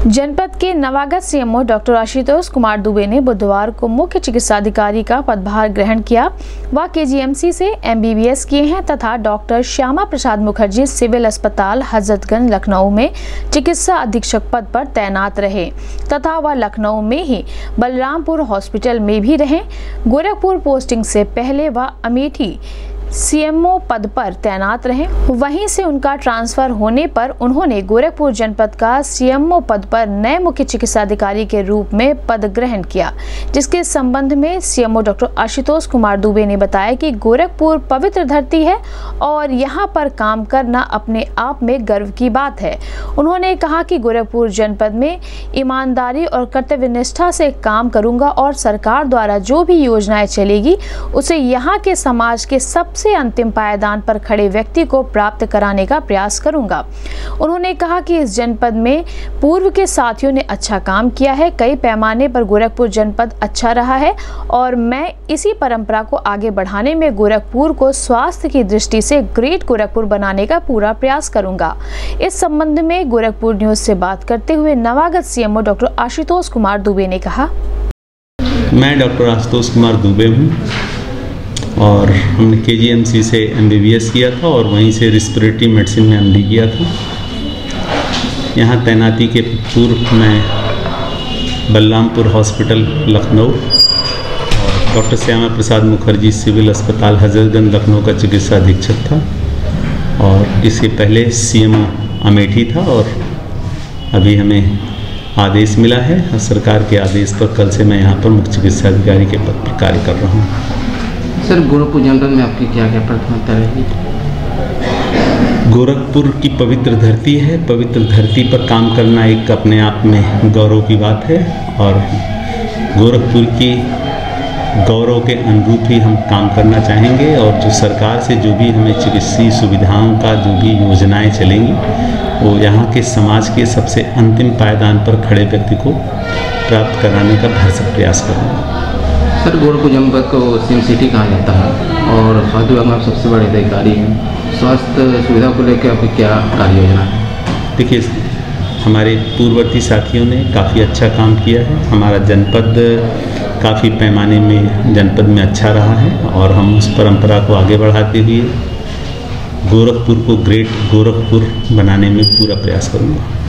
जनपद के नवागत सीएमओ डॉक्टर आशुतोष कुमार दुबे ने बुधवार को मुख्य चिकित्साधिकारी का पदभार ग्रहण किया। वह केजीएमसी से एमबीबीएस किए हैं तथा डॉक्टर श्यामा प्रसाद मुखर्जी सिविल अस्पताल हजरतगंज लखनऊ में चिकित्सा अधीक्षक पद पर तैनात रहे तथा वह लखनऊ में ही बलरामपुर हॉस्पिटल में भी रहे। गोरखपुर पोस्टिंग से पहले वह अमेठी सीएमओ पद पर तैनात रहे। वहीं से उनका ट्रांसफर होने पर उन्होंने गोरखपुर जनपद का सीएमओ पद पर नए मुख्य चिकित्साधिकारी के रूप में पद ग्रहण किया, जिसके संबंध में सीएमओ डॉक्टर आशुतोष कुमार दुबे ने बताया कि गोरखपुर पवित्र धरती है और यहां पर काम करना अपने आप में गर्व की बात है। उन्होंने कहा कि गोरखपुर जनपद में ईमानदारी और कर्तव्यनिष्ठा से काम करूंगा और सरकार द्वारा जो भी योजनाएं चलेगी उसे यहाँ के समाज के सबसे अंतिम पायदान पर खड़े व्यक्ति को प्राप्त कराने का प्रयास करूंगा। उन्होंने कहा कि इस जनपद में पूर्व के साथियों ने अच्छा काम किया है। कई पैमाने पर गोरखपुर जनपद अच्छा रहा है और मैं इसी परंपरा को आगे बढ़ाने में गोरखपुर को स्वास्थ्य की दृष्टि से ग्रेट गोरखपुर बनाने का पूरा प्रयास करूंगा। इस संबंध में गोरखपुर न्यूज से बात करते हुए नवागत सीएमओ डॉक्टर आशुतोष कुमार दुबे ने कहा, मैं डॉक्टर आशुतोष कुमार दुबे हूँ और हमने केजीएमसी से एमबीबीएस किया था और वहीं से रेस्पिरेटरी मेडिसिन में एमडी किया था। यहाँ तैनाती के पूर्व मैं बलरामपुर हॉस्पिटल लखनऊ और डॉक्टर श्यामा प्रसाद मुखर्जी सिविल अस्पताल हजरतगंज लखनऊ का चिकित्सा अधीक्षक था और इसके पहले सीएमओ अमेठी था और अभी हमें आदेश मिला है और सरकार के आदेश पर कल से मैं यहाँ पर मुख्य चिकित्सा अधिकारी के पद पर कार्य कर रहा हूँ। सर, गोरखपुर जनपद में आपकी क्या क्या प्राथमिकता रहेगी? गोरखपुर की पवित्र धरती है। पवित्र धरती पर काम करना एक अपने आप में गौरव की बात है और गोरखपुर की गौरव के अनुरूप ही हम काम करना चाहेंगे और जो सरकार से जो भी हमें चिकित्सीय सुविधाओं का जो भी योजनाएं चलेंगी वो यहाँ के समाज के सबसे अंतिम पायदान पर खड़े व्यक्ति को प्राप्त कराने का भरसक प्रयास करूँगा। सर, गोरखपुर जनपद को सिम सिटी कहा जाता है और स्वास्थ्य विभाग में आप सबसे बड़े अधिकारी हैं। स्वास्थ्य सुविधा को लेकर आपकी क्या कार्य योजना है? देखिए, हमारे पूर्ववर्ती साथियों ने काफ़ी अच्छा काम किया है। हमारा जनपद काफ़ी पैमाने में जनपद में अच्छा रहा है और हम उस परंपरा को आगे बढ़ाते हुए गोरखपुर को ग्रेट गोरखपुर बनाने में पूरा प्रयास करूँगा।